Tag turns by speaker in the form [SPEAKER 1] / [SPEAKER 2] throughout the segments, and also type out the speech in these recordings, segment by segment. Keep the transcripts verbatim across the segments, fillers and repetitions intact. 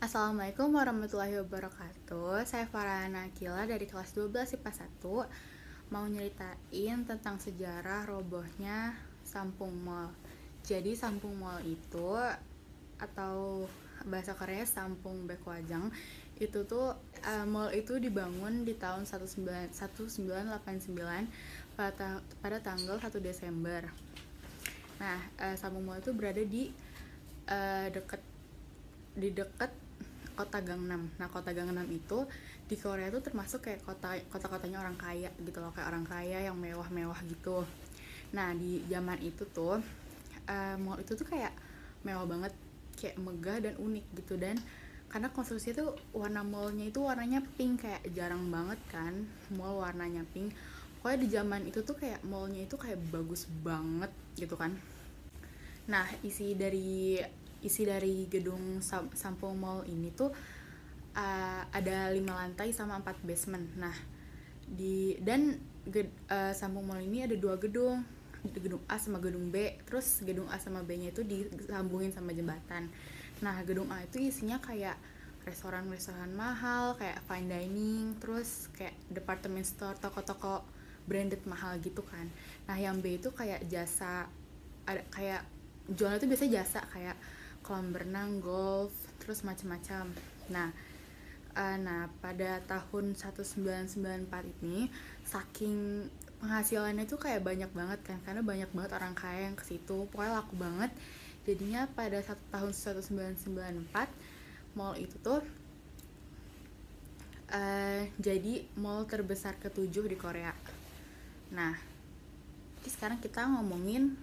[SPEAKER 1] Assalamualaikum warahmatullahi wabarakatuh. Saya Farhana Akila dari kelas dua belas I P A satu. Mau nyeritain tentang sejarah robohnya Sampung Mall. Jadi Sampung Mall itu, atau bahasa Korea Sampung Baekwajang, itu tuh uh, mall itu dibangun di tahun seribu sembilan ratus delapan puluh sembilan pada, pada tanggal satu Desember. Nah, uh, Sampung Mall itu berada di uh, dekat di dekat kota Gangnam. Nah, kota Gangnam itu di Korea tuh termasuk kayak kota kota-kotanya orang kaya gitu loh, kayak orang kaya yang mewah-mewah gitu. Nah, di zaman itu tuh uh, mall itu tuh kayak mewah banget, kayak megah dan unik gitu. Dan karena konstruksinya tuh warna mallnya itu warnanya pink, kayak jarang banget kan mall warnanya pink. Pokoknya di zaman itu tuh kayak mallnya itu kayak bagus banget gitu kan. Nah, isi dari isi dari gedung Sampung Mall ini tuh uh, ada lima lantai sama empat basement. Nah, di dan ged, uh, Sampung Mall ini ada dua gedung, gedung A sama gedung B. Terus gedung A sama B-nya itu disambungin sama jembatan. Nah, gedung A itu isinya kayak restoran-restoran mahal, kayak fine dining, terus kayak department store, toko-toko branded mahal gitu kan. Nah, yang B itu kayak jasa, ada kayak jualnya itu biasanya jasa kayak kolam berenang, golf, terus macam-macam. Nah, uh, nah pada tahun seribu sembilan ratus sembilan puluh empat ini, saking penghasilannya tuh kayak banyak banget kan, karena banyak banget orang kaya yang ke situ, pokoknya laku banget. Jadinya pada satu tahun seribu sembilan ratus sembilan puluh empat, mall itu tuh uh, jadi mall terbesar ketujuh di Korea. Nah, sekarang kita ngomongin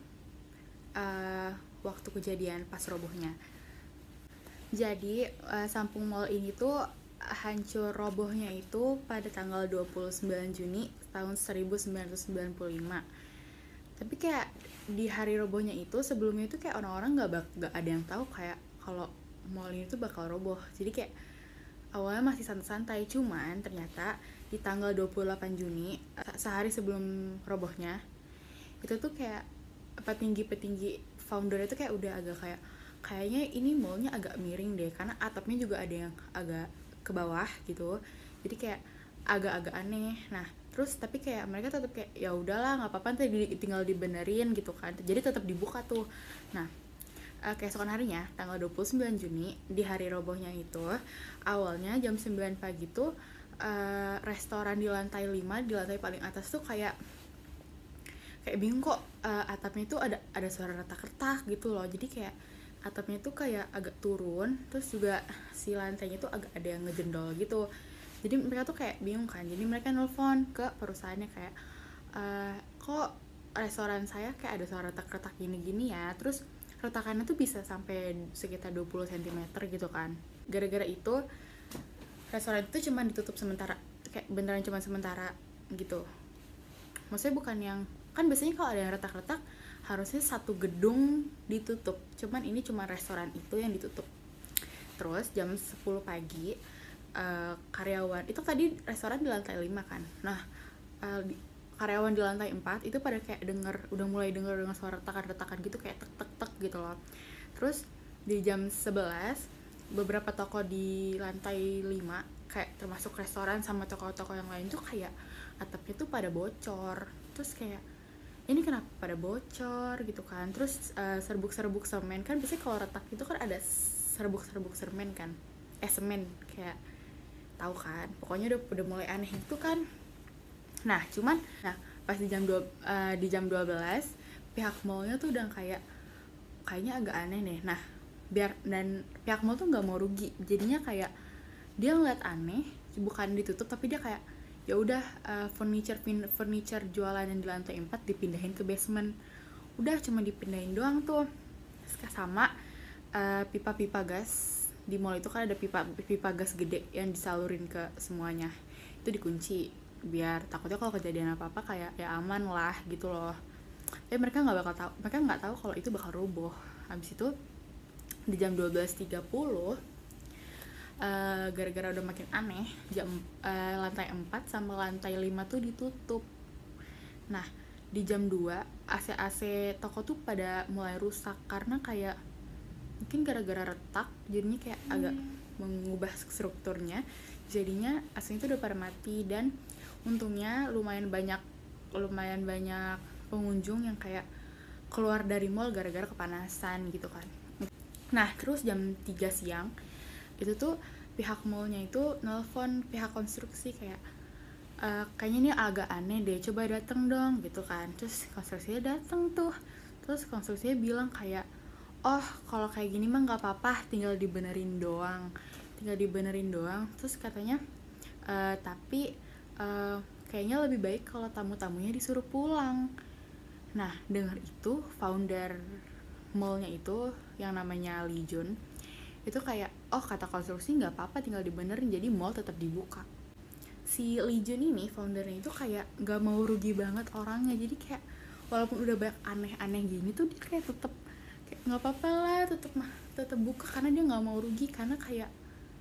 [SPEAKER 1] uh, waktu kejadian pas robohnya. Jadi uh, Sampung Mall ini tuh hancur robohnya itu pada tanggal dua puluh sembilan Juni tahun seribu sembilan ratus sembilan puluh lima. Tapi kayak di hari robohnya itu, sebelumnya itu kayak orang-orang nggak nggak ada yang tahu kayak kalau mall ini tuh bakal roboh. Jadi kayak awalnya masih santai-santai, cuman ternyata di tanggal dua puluh delapan Juni, sehari sebelum robohnya, itu tuh kayak petinggi-petinggi founder itu kayak udah agak kayak kayaknya ini mallnya agak miring deh, karena atapnya juga ada yang agak ke bawah gitu. Jadi kayak agak-agak aneh. Nah, terus tapi kayak mereka tetap kayak ya udahlah nggak apa-apa, nanti tinggal dibenerin gitu kan. Jadi tetap dibuka tuh. Nah, uh, keesokan harinya tanggal dua puluh sembilan Juni, di hari robohnya itu, awalnya jam sembilan pagi tuh uh, restoran di lantai lima, di lantai paling atas tuh kayak kayak bingung kok uh, atapnya itu ada ada suara retak-retak gitu loh. Jadi kayak atapnya tuh kayak agak turun, terus juga si lantainya tuh agak ada yang ngejendol gitu. Jadi mereka tuh kayak bingung kan. Jadi mereka nelfon ke perusahaannya kayak uh, kok restoran saya kayak ada suara retak-retak gini-gini ya. Terus retakannya tuh bisa sampai sekitar dua puluh sentimeter gitu kan. Gara-gara itu restoran itu cuma ditutup sementara, kayak beneran cuma sementara gitu. Maksudnya bukan yang, kan biasanya kalau ada yang retak-retak harusnya satu gedung ditutup, cuman ini cuma restoran itu yang ditutup. Terus jam sepuluh pagi uh, karyawan itu, tadi restoran di lantai lima kan, nah uh, di, karyawan di lantai empat itu pada kayak denger, udah mulai denger dengan suara retakan-retakan gitu, kayak tek-tek-tek gitu loh. Terus di jam sebelas beberapa toko di lantai lima, kayak termasuk restoran sama toko-toko yang lain tuh kayak atapnya tuh pada bocor. Terus kayak ini kenapa pada bocor gitu kan. Terus uh, serbuk-serbuk semen kan, biasanya kalau retak itu kan ada serbuk-serbuk semen kan, eh semen kayak, tahu kan, pokoknya udah udah mulai aneh itu kan. Nah, cuman nah pas di jam dua uh, di jam dua belas pihak mallnya tuh udah kayak kayaknya agak aneh nih. Nah, biar dan pihak mall tuh nggak mau rugi, jadinya kayak dia ngeliat aneh, bukan ditutup tapi dia kayak ya udah uh, furniture furniture jualan yang di lantai empat dipindahin ke basement. Udah cuma dipindahin doang tuh. Sama uh, pipa-pipa gas di mall itu kan ada pipa pipa gas gede yang disalurin ke semuanya, itu dikunci biar takutnya kalau kejadian apa-apa kayak ya aman lah gitu loh. Tapi mereka nggak bakal tahu, mereka nggak tahu kalau itu bakal roboh. Habis itu di jam dua belas tiga puluh, uh, gara-gara udah makin aneh, jam uh, lantai empat sama lantai lima tuh ditutup. Nah, di jam dua A C-A C toko tuh pada mulai rusak karena kayak mungkin gara-gara retak, jadinya kayak agak mengubah strukturnya, jadinya aslinya itu udah pada mati. Dan untungnya lumayan banyak lumayan banyak pengunjung yang kayak keluar dari mall gara-gara kepanasan gitu kan. Nah terus jam tiga siang itu tuh pihak mallnya itu nelpon pihak konstruksi kayak e, kayaknya ini agak aneh deh, coba dateng dong gitu kan. Terus konstruksinya dateng tuh, terus konstruksinya bilang kayak oh kalau kayak gini mah nggak apa-apa, tinggal dibenerin doang tinggal dibenerin doang terus katanya e, tapi e, kayaknya lebih baik kalau tamu-tamunya disuruh pulang. Nah dengar itu founder mallnya itu yang namanya Lee Jun itu kayak oh kata konstruksi nggak apa-apa tinggal dibenerin, jadi mall tetap dibuka. Si Lee Jun ini foundernya itu kayak nggak mau rugi banget orangnya, jadi kayak walaupun udah banyak aneh-aneh gini tuh dia kayak tetap kayak nggak apa-apa lah, tetap mah tetap buka karena dia nggak mau rugi, karena kayak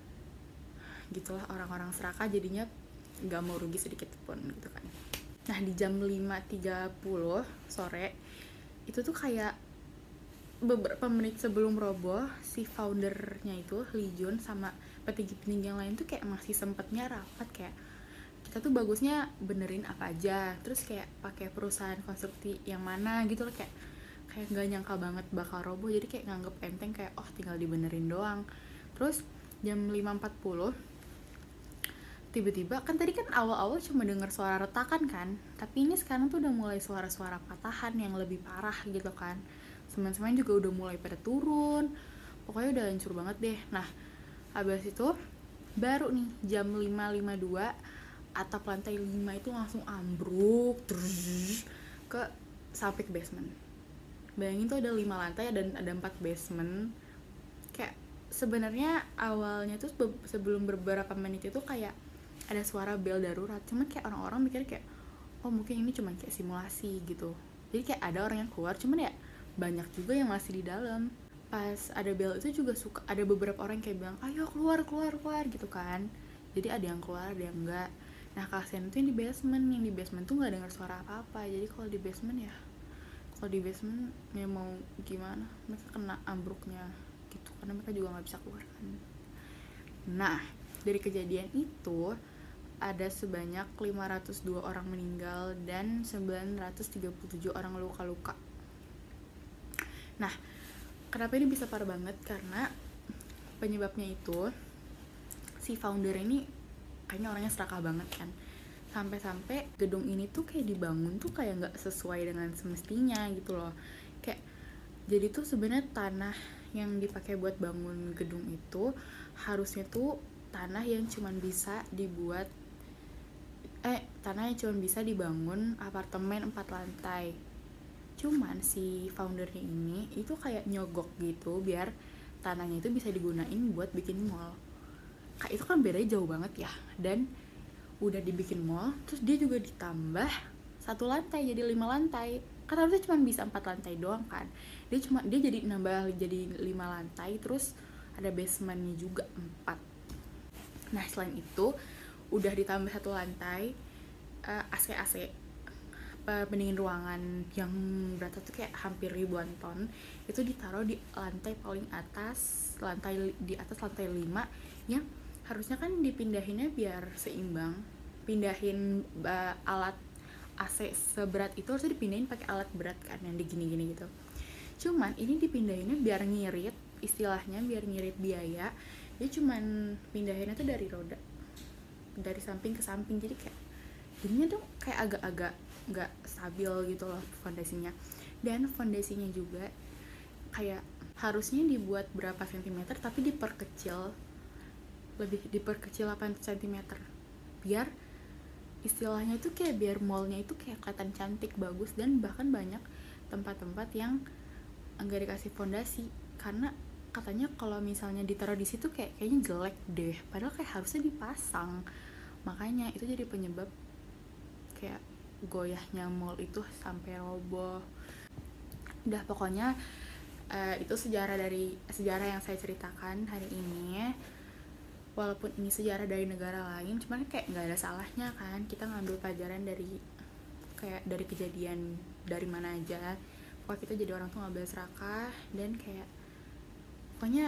[SPEAKER 1] gitulah orang-orang serakah jadinya nggak mau rugi sedikit pun gitu kan. Nah di jam lima tiga puluh sore itu tuh kayak beberapa menit sebelum roboh, si foundernya itu Lee Jun sama petinggi-petinggi yang lain tuh kayak masih sempetnya rapat kayak kita tuh bagusnya benerin apa aja, terus kayak pakai perusahaan konstruksi yang mana gitu loh, kayak kayak nggak nyangka banget bakal roboh, jadi kayak nganggep enteng kayak oh tinggal dibenerin doang. Terus jam lima empat puluh tiba-tiba kan tadi kan awal-awal cuma dengar suara retakan kan, tapi ini sekarang tuh udah mulai suara-suara patahan yang lebih parah gitu kan. Semen-semen juga udah mulai pada turun, pokoknya udah hancur banget deh. Nah habis itu baru nih jam lima lima puluh dua atap lantai lima itu langsung ambruk terus ke sampai ke basement. Bayangin tuh ada lima lantai dan ada empat basement. Kayak sebenarnya awalnya tuh sebelum beberapa menit itu kayak ada suara bel darurat, cuman kayak orang-orang mikir kayak oh mungkin ini cuma kayak simulasi gitu, jadi kayak ada orang yang keluar, cuman ya banyak juga yang masih di dalam. Pas ada bel itu juga suka ada beberapa orang kayak bilang ayo keluar keluar keluar gitu kan, jadi ada yang keluar ada yang enggak. Nah kasihan itu yang di basement, yang di basement tuh nggak dengar suara apa-apa, jadi kalau di basement ya kalau di basement ya mau gimana, mereka kena ambruknya gitu karena mereka juga nggak bisa keluar kan. Nah dari kejadian itu ada sebanyak lima ratus dua orang meninggal dan sembilan ratus tiga puluh tujuh orang luka-luka. Nah kenapa ini bisa parah banget, karena penyebabnya itu si founder ini kayaknya orangnya serakah banget kan, sampai-sampai gedung ini tuh kayak dibangun tuh kayak nggak sesuai dengan semestinya gitu loh. Kayak jadi tuh sebenarnya tanah yang dipakai buat bangun gedung itu harusnya tuh tanah yang cuman bisa dibuat eh tanah yang cuman bisa dibangun apartemen empat lantai. Cuman si foundernya ini itu kayak nyogok gitu biar tanahnya itu bisa digunain buat bikin mall. Kayak itu kan bedanya jauh banget ya. Dan udah dibikin mall, terus dia juga ditambah satu lantai jadi lima lantai. Kan harusnya cuma bisa empat lantai doang kan. Dia cuma dia jadi nambah jadi lima lantai, terus ada basementnya juga empat. Nah selain itu udah ditambah satu lantai uh, A C A C pendingin ruangan yang beratnya tuh kayak hampir ribuan ton, itu ditaruh di lantai paling atas, lantai di atas lantai lima yang harusnya kan dipindahinnya biar seimbang. Pindahin uh, alat A C seberat itu harusnya dipindahin pakai alat berat kan yang digini-gini gitu. Cuman ini dipindahinnya biar ngirit, istilahnya biar ngirit biaya. Dia cuman pindahinnya tuh dari roda, dari samping ke samping, jadi kayak jadinya tuh kayak agak-agak nggak stabil gitu loh fondasinya. Dan fondasinya juga kayak harusnya dibuat berapa sentimeter tapi diperkecil, lebih diperkecil delapan sentimeter biar istilahnya itu kayak biar mallnya itu kayak kelihatan cantik bagus. Dan bahkan banyak tempat-tempat yang enggak dikasih fondasi karena katanya kalau misalnya ditaruh di situ kayak kayaknya jelek deh, padahal kayak harusnya dipasang. Makanya itu jadi penyebab kayak goyahnya mall itu sampai roboh. Udah pokoknya uh, itu sejarah dari sejarah yang saya ceritakan hari ini. Walaupun ini sejarah dari negara lain, cuman kayak nggak ada salahnya kan kita ngambil pelajaran dari kayak dari kejadian dari mana aja. Pokoknya kita jadi orang tuh nggak boleh serakah, dan kayak pokoknya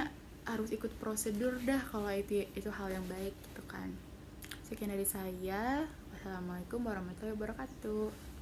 [SPEAKER 1] harus ikut prosedur dah kalau itu itu hal yang baik gitu kan. Sekian dari saya. Wassalamualaikum warahmatullahi wabarakatuh.